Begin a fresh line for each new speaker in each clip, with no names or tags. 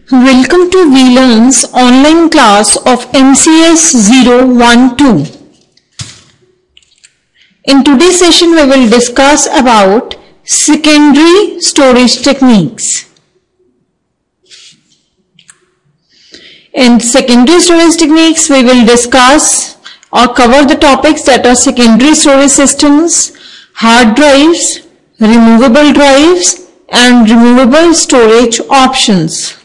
Welcome to VLearn's online class of MCS 012. In today's session, we will discuss about secondary storage techniques. In secondary storage techniques, we will discuss or cover the topics that are secondary storage systems, hard drives, removable drives, and removable storage options.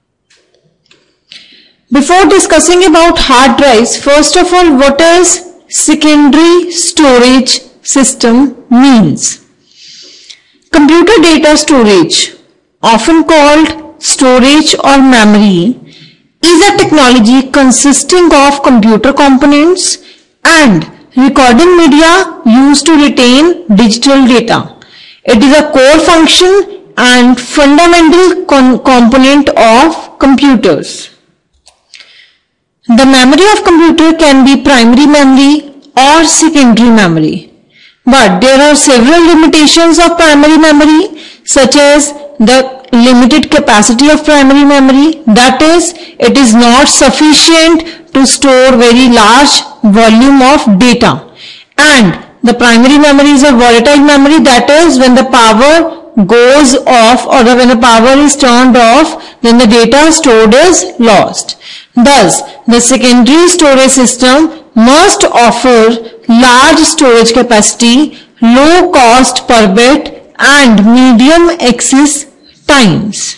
Before discussing about hard drives, first of all, what does secondary storage system means? Computer data storage, often called storage or memory, is a technology consisting of computer components and recording media used to retain digital data. It is a core function and fundamental component of computers. The memory of computer can be primary memory or secondary memory. But there are several limitations of primary memory, such as the limited capacity of primary memory. That is, it is not sufficient to store very large volume of data. And the primary memory is a volatile memory. That is, when the power goes off or when the power is turned off, then the data stored is lost. Thus, the secondary storage system must offer large storage capacity, low cost per bit, and medium access times.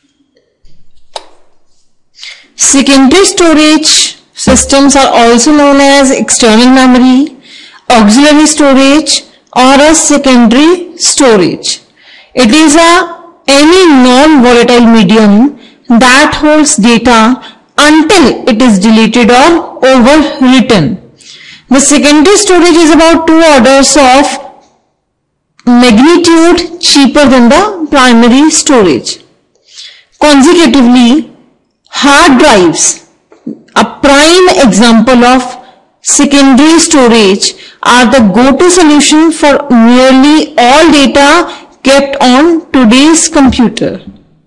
Secondary storage systems are also known as external memory, auxiliary storage, or a secondary storage. It is any non-volatile medium that holds data until it is deleted or overwritten. The secondary storage is about 2 orders of magnitude cheaper than the primary storage. Consecutively, hard drives, a prime example of secondary storage, are the go-to solution for nearly all data kept on today's computer.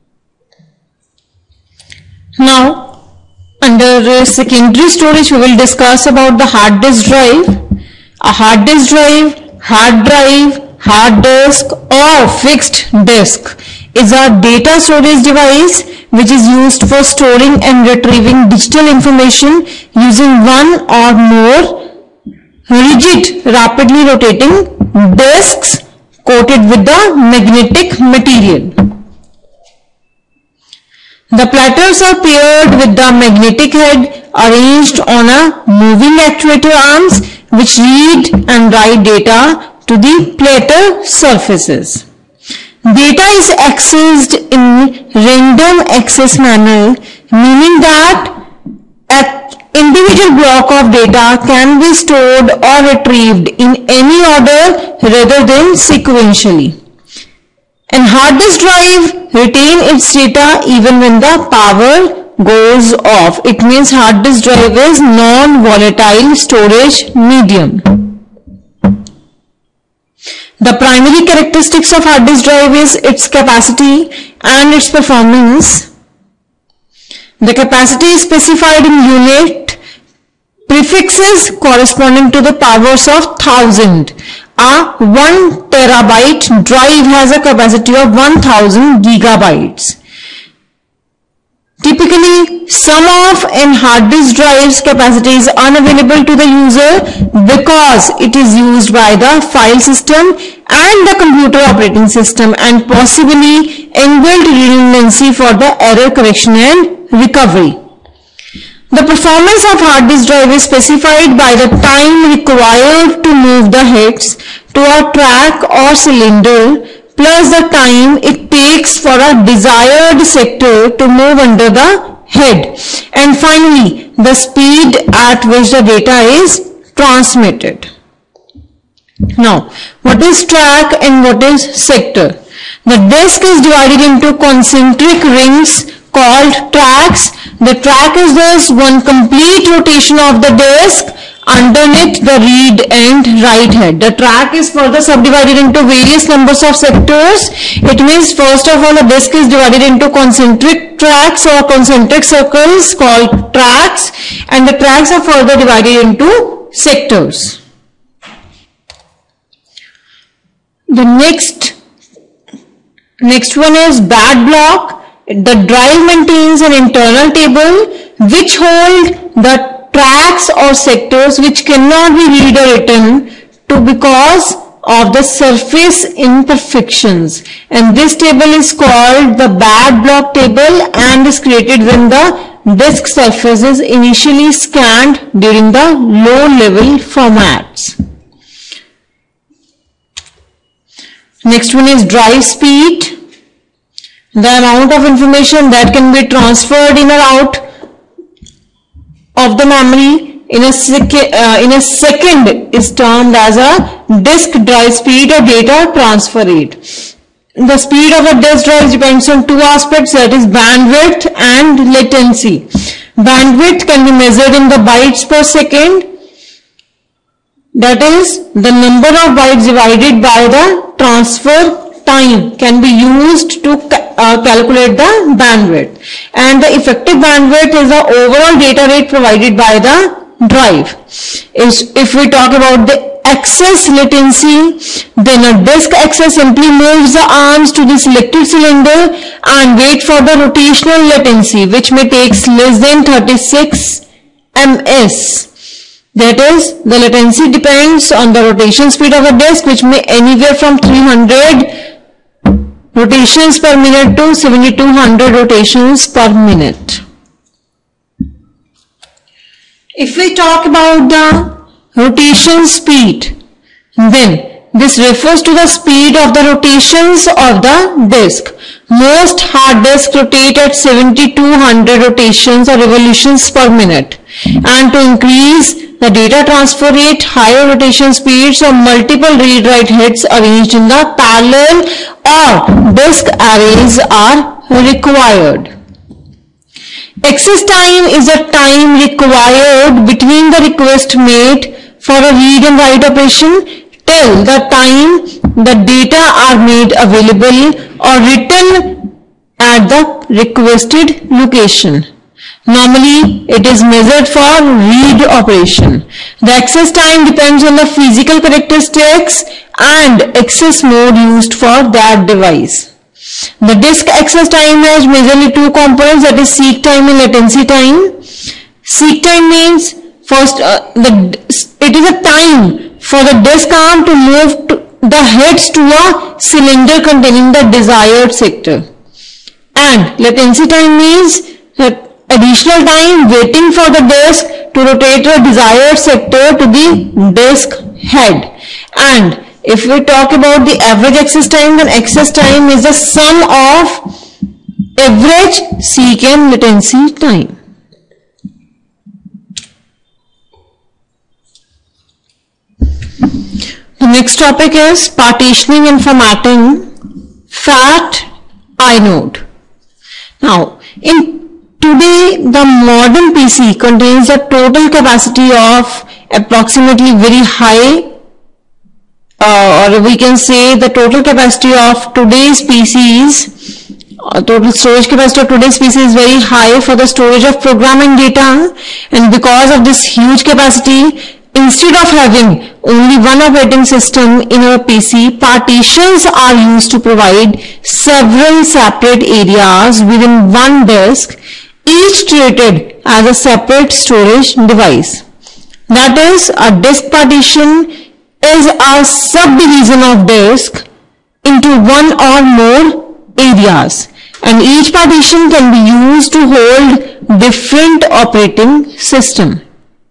Now, under secondary storage, we will discuss about the hard disk drive. A hard disk drive, hard disk, or fixed disk is a data storage device which is used for storing and retrieving digital information using one or more rigid, rapidly rotating disks coated with the magnetic material. The platters are paired with the magnetic head arranged on a moving actuator arms which read and write data to the platter surfaces. Data is accessed in random access manner, meaning that an individual block of data can be stored or retrieved in any order rather than sequentially. And hard disk drive retain its data even when the power goes off. It means hard disk drive is non-volatile storage medium. The primary characteristics of hard disk drive is its capacity and its performance. The capacity is specified in unit prefixes corresponding to the powers of 1000. A 1 terabyte drive has a capacity of 1000 gigabytes. Typically, some of an hard disk drive's capacity is unavailable to the user because it is used by the file system and the computer operating system and possibly inbuilt redundancy for the error correction and recovery. The performance of hard disk drive is specified by the time required to move the heads to a track or cylinder plus the time it takes for a desired sector to move under the head, and finally the speed at which the data is transmitted. Now, what is track and what is sector? The disk is divided into concentric rings called tracks. The track is thus one complete rotation of the disk underneath the read and write head. The track is further subdivided into various numbers of sectors. It means first of all a disk is divided into concentric tracks or concentric circles called tracks, and the tracks are further divided into sectors. The next one is bad block. The drive maintains an internal table which hold the tracks or sectors which cannot be read or written to because of the surface imperfections, and this table is called the bad block table and is created when the disk surface is initially scanned during the low level formats. Next one is drive speed. The amount of information that can be transferred in or out of the memory in a second is termed as a disk drive speed or data transfer rate. The speed of a disk drive depends on two aspects, that is bandwidth and latency. Bandwidth can be measured in the bytes per second, that is the number of bytes divided by the transfer time can be used to calculate the bandwidth, and the effective bandwidth is the overall data rate provided by the drive. If we talk about the access latency, then a disk access simply moves the arms to the selected cylinder and wait for the rotational latency, which may take less than 36 ms. That is, the latency depends on the rotation speed of a disk, which may anywhere from 300 rotations per minute to 7200 rotations per minute. If we talk about the rotation speed, then this refers to the speed of the rotations of the disk. Most hard disks rotate at 7200 rotations or revolutions per minute, and to increase the data transfer rate, higher rotation speeds or multiple read-write heads arranged in the parallel or disk arrays are required. Access time is the time required between the request made for a read and write operation till the time the data are made available or written at the requested location. Normally, it is measured for read operation. The access time depends on the physical characteristics and access mode used for that device. The disk access time has majorly two components, that is seek time and latency time. Seek time means first it is a time for the disk arm to move the heads to a cylinder containing the desired sector. And latency time means that additional time waiting for the disk to rotate the desired sector to the disk head. And if we talk about the average access time, then access time is the sum of average seek and latency time. The next topic is partitioning and formatting FAT inode. Now, today, the modern PC contains a total capacity of approximately very high, or we can say the total capacity of today's PCs, total storage capacity of today's PC is very high for the storage of programming data, and because of this huge capacity, instead of having only one operating system in our PC, partitions are used to provide several separate areas within one disk, each treated as a separate storage device. That is, a disk partition is a subdivision of disk into one or more areas, and each partition can be used to hold different operating system.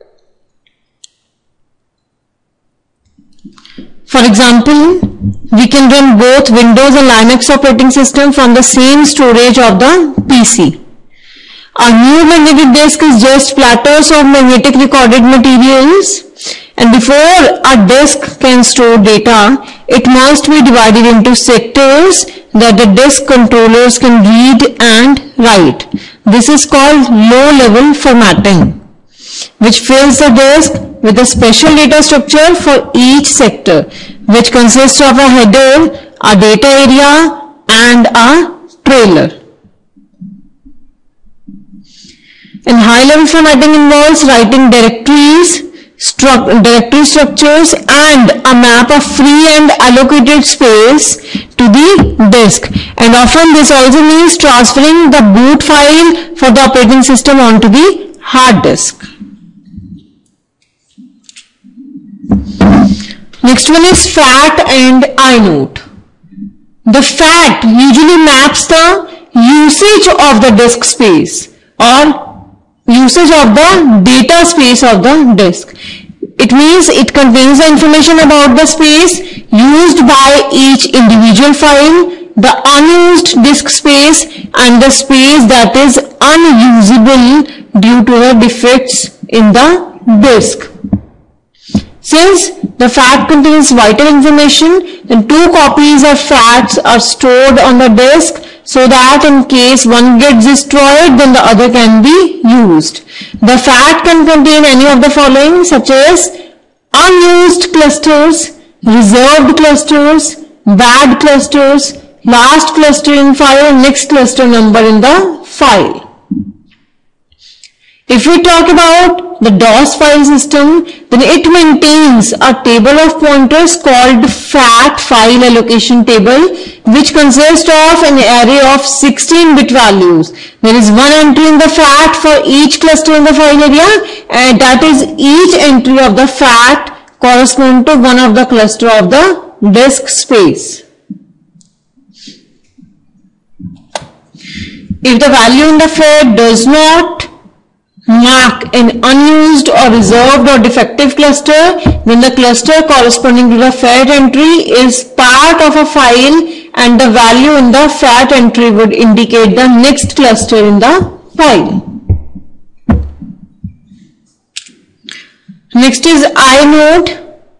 For example, we can run both Windows and Linux operating system from the same storage of the PC. A new magnetic disk is just platters of magnetic recorded materials, and before a disk can store data, it must be divided into sectors that the disk controllers can read and write. This is called low-level formatting. which fills the disk with a special data structure for each sector, which consists of a header, a data area, and a trailer. And high-level formatting involves writing directory structures and a map of free and allocated space to the disk, and often this also means transferring the boot file for the operating system onto the hard disk. Next one is FAT and inode. The FAT usually maps the usage of the disk space or usage of the data space of the disk. It means it contains the information about the space used by each individual file, the unused disk space, and the space that is unusable due to the defects in the disk. Since the FAT contains vital information, then 2 copies of FATs are stored on the disk, so that in case one gets destroyed, then the other can be used. The FAT can contain any of the following, such as unused clusters, reserved clusters, bad clusters, last cluster in file, next cluster number in the file. If we talk about the DOS file system, then it maintains a table of pointers called FAT file allocation table, which consists of an array of 16-bit values. There is one entry in the FAT for each cluster in the file area, and that is each entry of the FAT correspond to one of the cluster of the disk space. If the value in the FAT does not mark an unused or reserved or defective cluster, then the cluster corresponding to the FAT entry is part of a file, and the value in the FAT entry would indicate the next cluster in the file. Next is inode.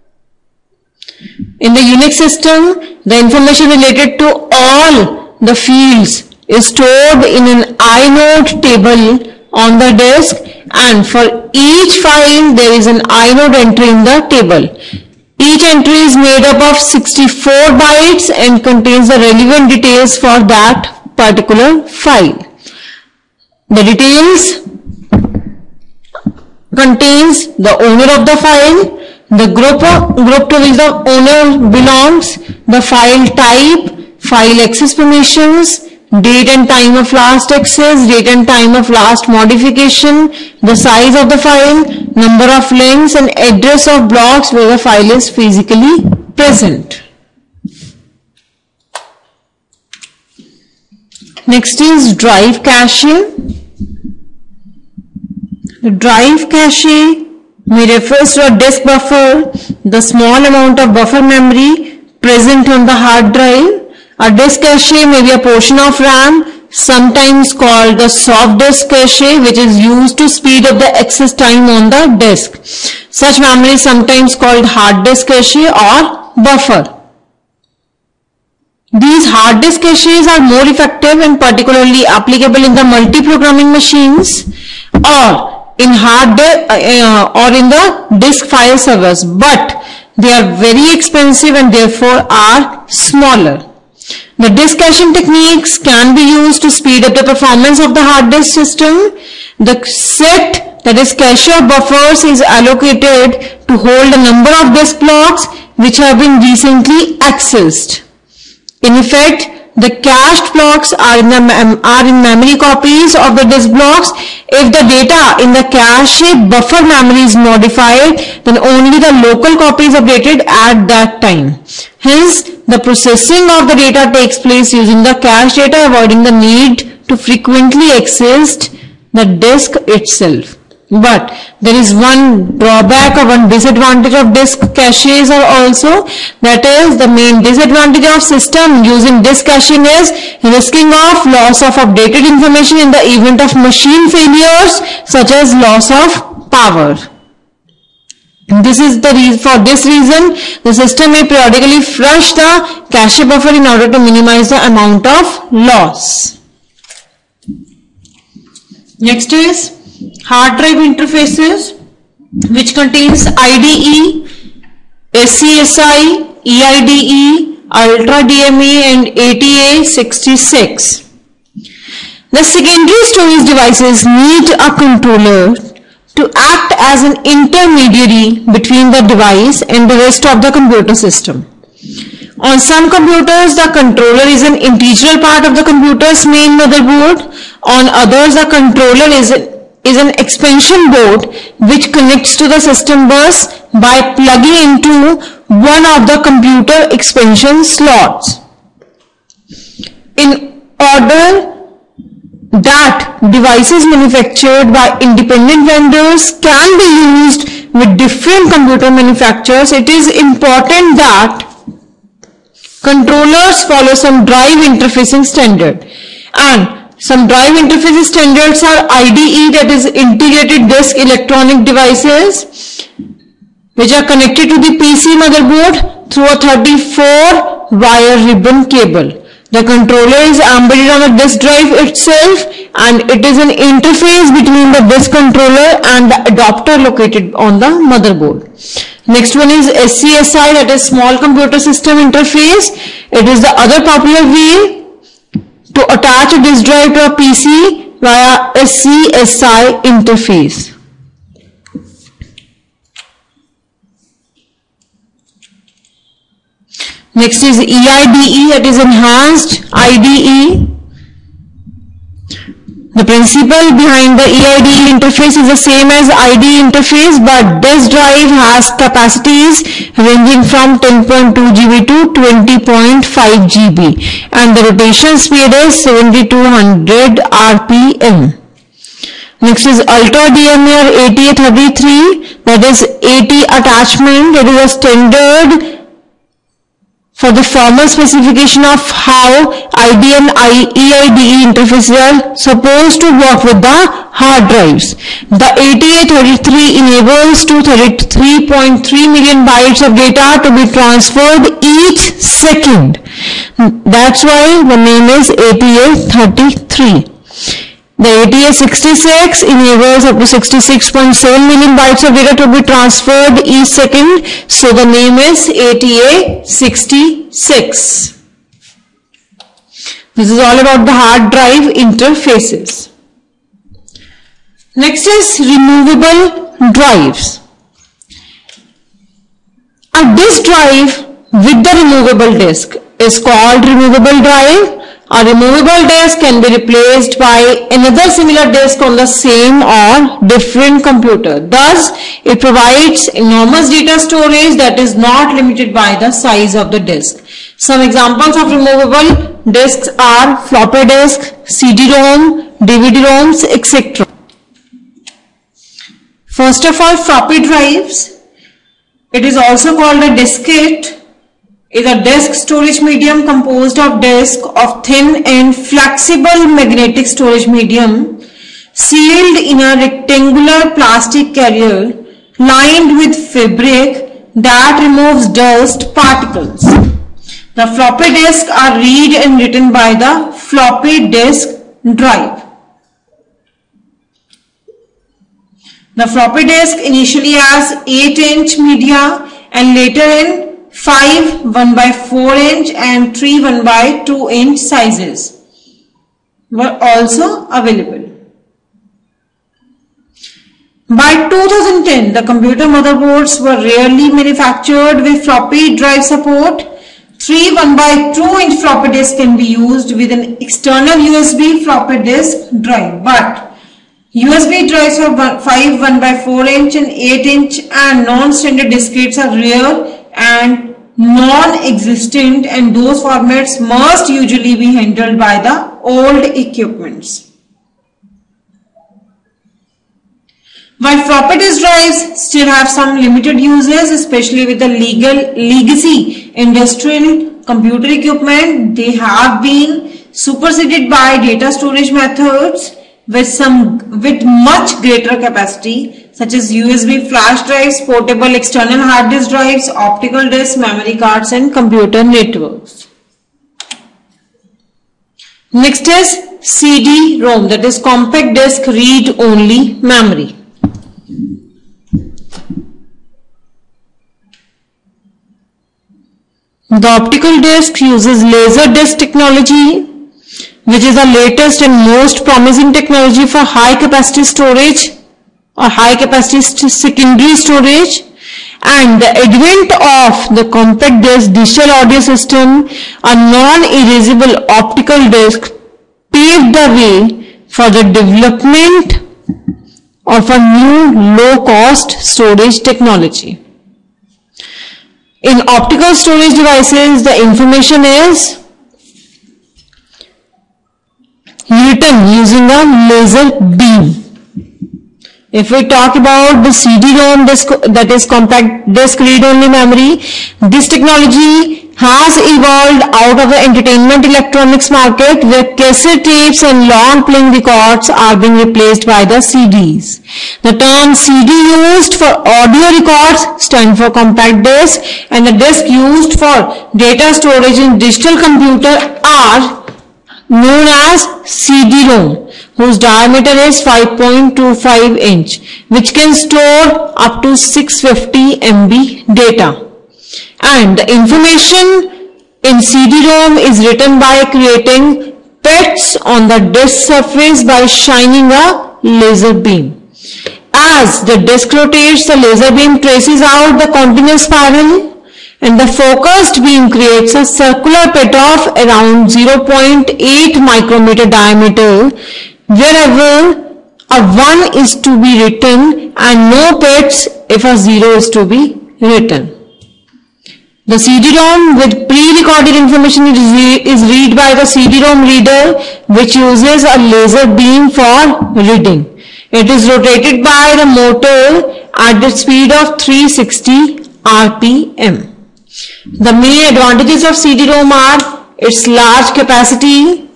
In the Unix system, the information related to all the fields is stored in an inode table on the disk, and for each file there is an inode entry in the table. Each entry is made up of 64 bytes and contains the relevant details for that particular file. The details contains the owner of the file, the group to which the owner belongs, the file type, file access permissions, date and time of last access, date and time of last modification, the size of the file, number of links, and address of blocks where the file is physically present. Next is drive cache. The drive cache may refers to a disk buffer, the small amount of buffer memory present on the hard drive. A disk cache may be a portion of RAM, sometimes called the soft disk cache, which is used to speed up the access time on the disk. Such memory is sometimes called hard disk cache or buffer. These hard disk caches are more effective and particularly applicable in the multi-programming machines or in the disk file servers, but they are very expensive and therefore are smaller. The disk caching techniques can be used to speed up the performance of the hard disk system. The set, that is cache of buffers, is allocated to hold a number of disk blocks which have been recently accessed. In effect, the cached blocks are in memory copies of the disk blocks. If the data in the cache buffer memory is modified, then only the local copy is updated at that time. Hence, the processing of the data takes place using the cache data, avoiding the need to frequently access the disk itself. But there is one drawback or one disadvantage of disk caches also, that is the main disadvantage of system using disk caching is risking of loss of updated information in the event of machine failures such as loss of power. This is the reason. For this reason, the system may periodically flush the cache buffer in order to minimize the amount of loss. Next is hard drive interfaces, which contains IDE, SCSI, EIDE, Ultra DME and ATA66. The secondary storage devices need a controller to act as an intermediary between the device and the rest of the computer system. On some computers, the controller is an integral part of the computer's main motherboard. On others, the controller is an expansion board which connects to the system bus by plugging into one of the computer expansion slots. In order that devices manufactured by independent vendors can be used with different computer manufacturers, it is important that controllers follow some drive interfacing standard, and some drive interface standards are IDE, that is integrated disk electronic devices, which are connected to the PC motherboard through a 34 wire ribbon cable. The controller is embedded on the disk drive itself, and it is an interface between the disk controller and the adapter located on the motherboard. Next one is SCSI, that is small computer system interface. It is the other popular way to attach a disk drive to a PC via SCSI interface. Next is EIDE, that is enhanced IDE. The principle behind the EIDE interface is the same as IDE interface, but this drive has capacities ranging from 10.2 GB to 20.5 GB, and the rotation speed is 7200 RPM. Next is Ultra DME or ATA33, that is AT attachment. It is a standard for the formal specification of how ID and EIDE interfaces are supposed to work with the hard drives. The ATA33 enables 233.3 million bytes of data to be transferred each second. That's why the name is ATA33. The ATA66 enables up to 66.7 million bytes of data to be transferred each second, so the name is ATA66. This is all about the hard drive interfaces. Next is removable drives. A disk drive with the removable disk is called removable drive. A removable disk can be replaced by another similar disk on the same or different computer. Thus, it provides enormous data storage that is not limited by the size of the disk. Some examples of removable disks are floppy disk, CD-ROM, DVD-ROMs, etc. First of all, floppy drives. It is also called a diskette. Is a disk storage medium composed of disk of thin and flexible magnetic storage medium sealed in a rectangular plastic carrier lined with fabric that removes dust particles. The floppy disks are read and written by the floppy disk drive. The floppy disk initially has 8-inch media and later in 5 1/4 and 3 1/2 sizes were also available. By 2010, the computer motherboards were rarely manufactured with floppy drive support. 3 1/2 floppy disk can be used with an external USB floppy disk drive, but USB drives of 5 1/4 and 8-inch and non-standard diskettes are rare and non-existent, and those formats must usually be handled by the old equipments. While floppy disk drives still have some limited uses, especially with the legacy industrial computer equipment, they have been superseded by data storage methods with much greater capacity, such as USB flash drives, portable external hard disk drives, optical disks, memory cards, and computer networks. Next is CD-ROM, that is compact disc read-only memory. The optical disc uses laser disc technology, which is the latest and most promising technology for high capacity storage or high capacity secondary storage. And the advent of the compact disc digital audio system, a non-erasable optical disc, paved the way for the development of a new low-cost storage technology. In optical storage devices, the information is written using a laser beam. If we talk about the CD-ROM disk, that is compact disk read-only memory, this technology has evolved out of the entertainment electronics market, where cassette tapes and long playing records are being replaced by the CDs. The term CD used for audio records stand for compact disc, and the disc used for data storage in digital computer are known as CD-ROM, whose diameter is 5.25 inch, which can store up to 650 MB data. And the information in CD-ROM is written by creating pits on the disk surface by shining a laser beam. As the disk rotates, the laser beam traces out the continuous spiral, and the focused beam creates a circular pit of around 0.8 micrometer diameter, wherever a 1 is to be written and no pits if a 0 is to be written. The CD-ROM with pre-recorded information is read by the CD-ROM reader, which uses a laser beam for reading. It is rotated by the motor at the speed of 360 RPM. The main advantages of CD-ROM are its large capacity,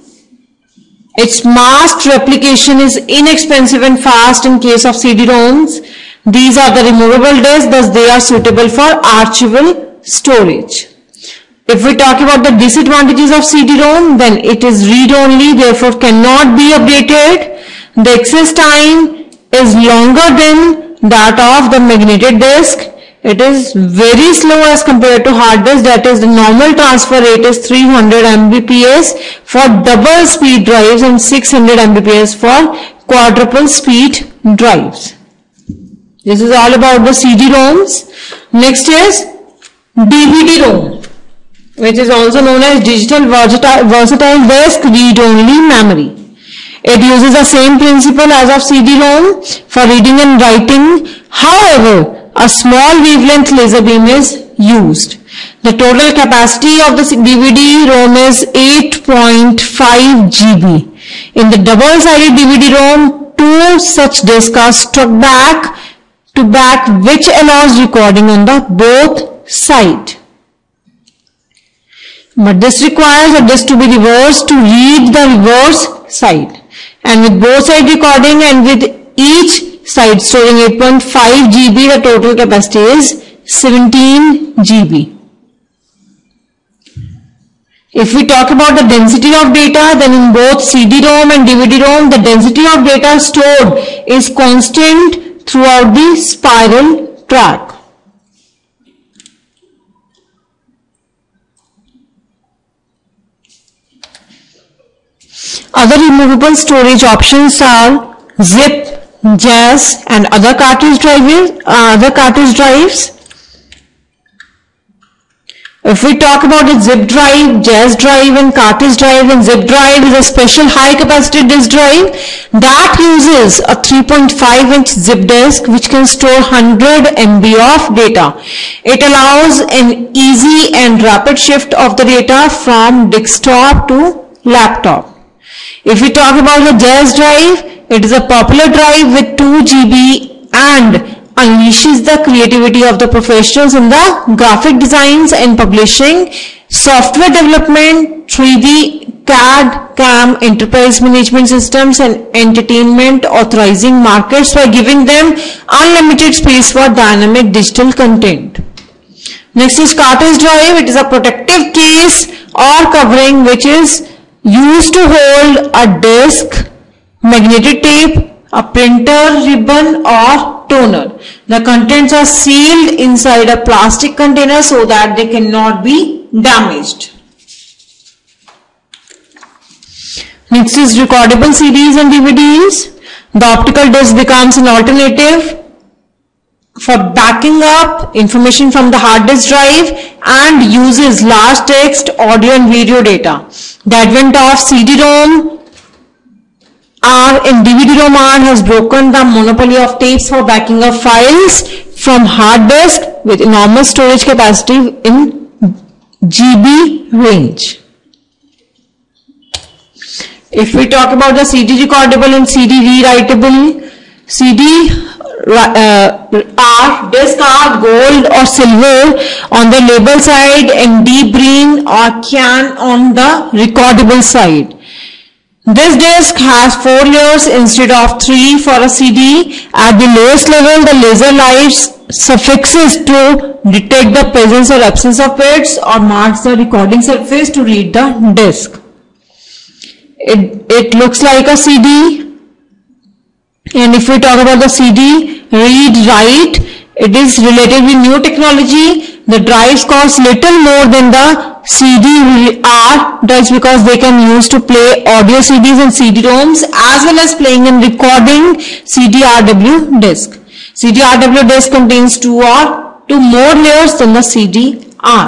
its masked replication is inexpensive and fast in case of CD-ROMs. These are the removable discs, thus they are suitable for archival storage. If we talk about the disadvantages of CD-ROM, then it is read-only, therefore cannot be updated. The access time is longer than that of the magnetic disc. It is very slow as compared to hard disk, that is the normal transfer rate is 300 Mbps for double speed drives and 600 Mbps for quadruple speed drives. This is all about the CD-ROMs. Next is DVD-ROM, which is also known as digital versatile disk read-only memory. It uses the same principle as of CD-ROM for reading and writing. However, a small wavelength laser beam is used. The total capacity of the DVD-ROM is 8.5 GB. In the double-sided DVD-ROM, two such discs are stuck back to back, which allows recording on the both sides. But this requires a disc to be reversed to read the reverse side. And with both side recording and with each side storing 8.5 GB, the total capacity is 17 GB. If we talk about the density of data, then in both CD-ROM and DVD-ROM, the density of data stored is constant throughout the spiral track. Other removable storage options are zip, jazz and other cartridge drives. If we talk about a zip drive, jazz drive and cartridge drive, and zip drive is a special high capacity disk drive that uses a 3.5 inch zip disk which can store 100 MB of data. It allows an easy and rapid shift of the data from desktop to laptop. If we talk about the jazz drive, it is a popular drive with 2 GB and unleashes the creativity of the professionals in the graphic designs and publishing, software development, 3D, CAD, CAM, enterprise management systems and entertainment authorizing markets by giving them unlimited space for dynamic digital content. Next is cartridge drive. It is a protective case or covering which is used to hold a disk, magnetic tape, a printer, ribbon or toner. The contents are sealed inside a plastic container so that they cannot be damaged. Next is recordable CDs and DVDs. The optical disc becomes an alternative for backing up information from the hard disk drive and uses large text, audio and video data. The advent of CD-ROM and DVD-ROM has broken the monopoly of tapes for backing up files from hard disk with enormous storage capacity in GB range. If we talk about the CD recordable and CD rewritable, CD disc are gold or silver on the label side and deep green or cyan on the recordable side. This disc has 4 layers instead of 3 for a CD. At the lowest level, the laser lights suffixes to detect the presence or absence of bits or marks the recording surface to read the disc. It looks like a CD, and if we talk about the CD read write, it is relatively new technology. The drives cost little more than the CD-R drives because they can use to play audio CDs and CD-ROMs as well as playing and recording CD-RW disc. CD-RW disc contains 2 or more layers than the CD-R.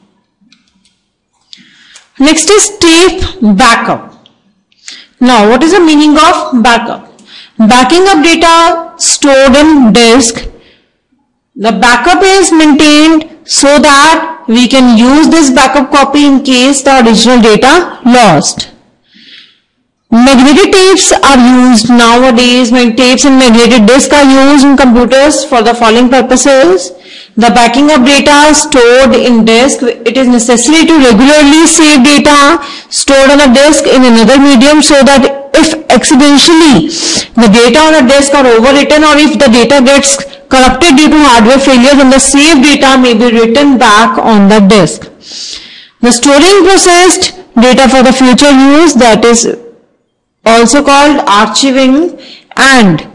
Next is tape backup. Now, what is the meaning of backup? Backing up data stored in disk. The backup is maintained so that we can use this backup copy in case the original data lost. Magnetic tapes are used nowadays. Tapes and magnetic discs are used in computers for the following purposes. The backing up data stored in disk. It is necessary to regularly save data stored on a disk in another medium so that if accidentally the data on a disk are overwritten or if the data gets corrupted due to hardware failure, then the saved data may be written back on the disk. The storing processed data for the future use, that is also called archiving, and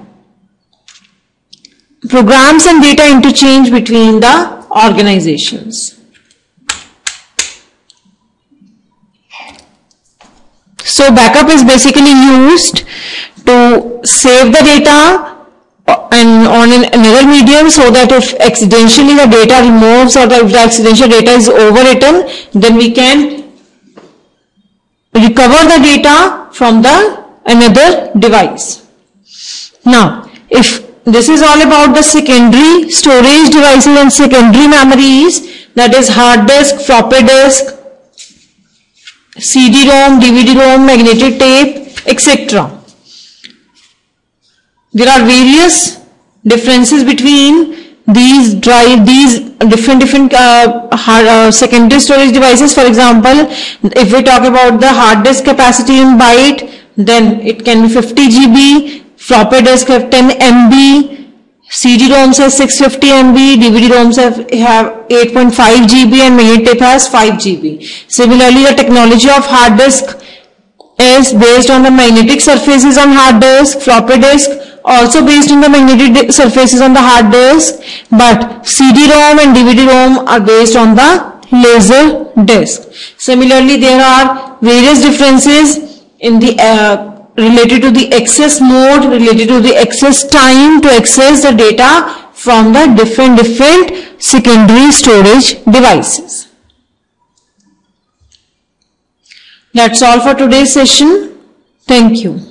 programs and data interchange between the organizations. So backup is basically used to save the data and on another medium so that if accidentally the data removes or if the accidental data is overwritten, then we can recover the data from the another device. Now, if this is all about the secondary storage devices and secondary memories, that is hard disk, floppy disk, CD-ROM, DVD-ROM, magnetic tape, etc. There are various differences between these different secondary storage devices. For example, if we talk about the hard disk capacity in byte, then it can be 50 GB, floppy disk have 10 MB, CD-ROMs have 650 MB, DVD-ROMs have 8.5 GB and magnetic tape has 5 GB. Similarly, the technology of hard disk is based on the magnetic surfaces on hard disk, floppy disk also based on the magnetic surfaces on the hard disk, but CD-ROM and DVD-ROM are based on the laser disk. Similarly, there are various differences in the related to the access mode, related to the access time to access the data from the different secondary storage devices. That's all for today's session. Thank you.